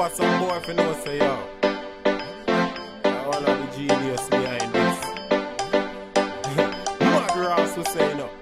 for some boy if you know say yo. All of the genius behind this. Mad Ross will say no.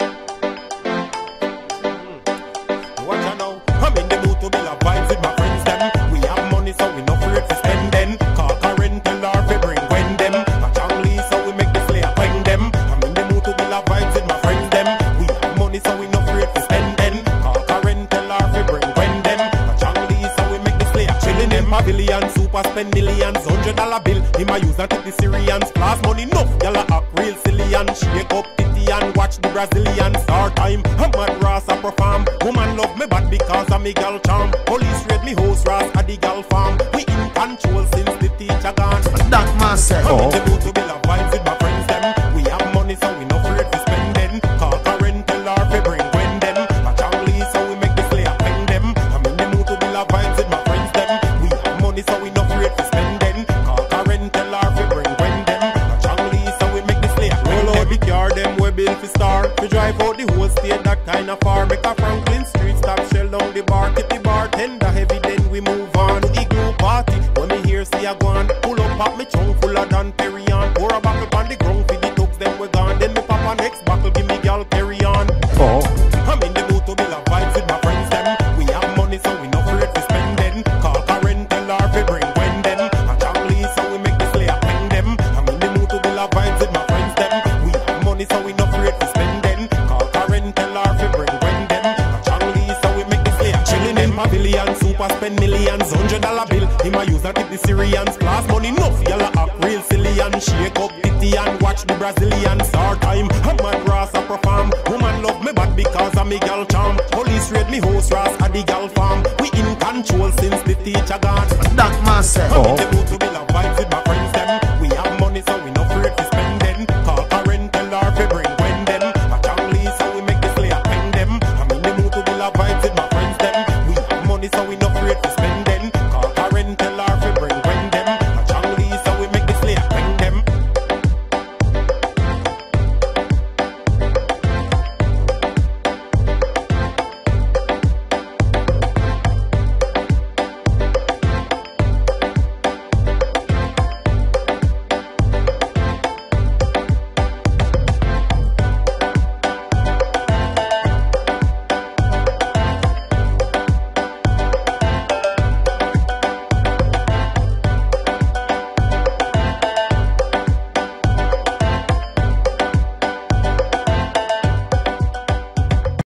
Watch out now. I'm in the mood to build a vibes with my friends them. We have money so we no afraid to spend them. Call rental or we bring when them. A Changli so we make the slayer bang them. I'm in the mood to build a vibes with my friends them. We have money so we no afraid to spend them. Call rental or we bring when them. A Changli so we make the slayer chillin' them. A billion super spend millions. $100 bill. Him a use and take the Syrians. Class money enough. Y'all act real silly and shake up and watch the Brazilian star time. I'm Mad Ross a perform. Woman love me bad because I'm a gal charm. Police rate me host Ross at the gal farm. We in control since the teacher gone. That man said, I'm in the mood to build a vibes with my friends them. We have money so we no afraid to spend them. Call rental or we bring when them. A Changli so we make the slayer bang them. I'm in the mood to build a vibes with my friends them. We have money so we no afraid to spend them. Call rental or we bring when them. A Changli so we make the slayer roll out the car them. Bill for star, we drive out the whole state that kind of far. Make a Franklin Street stop, shell down the bar, tip the bartender heavy, then we move on to the glue party. When me hear see a gone, pull up pop me chunk fuller than Perry on. Pour a buckle on the ground for the thugs, then we gone. Then me pop a next buckle, give me gal carry on. I'm in the mood to build a vibes with my friends them. We have money so we no afraid to spend them. Call rental or we bring when them. A Changli so we make the slayer bang them. I'm in the mood to build a vibes with my friends them. We have money so we no afraid to spend them. Call rental or we bring when them. A Changli so we make the slayer chillin' them. A billion super spend millions. $100 bill. Him a use and tip the Syrians. Class money enough. Y'all act real silly and shake up titty and watch the Brazilian star time. I'm Mad Ross a perform. Woman love me bad because I'm a gal charm. Police rate me host Ross at the gal farm. We in control since the teacher gone. that man said, I'm in the mood to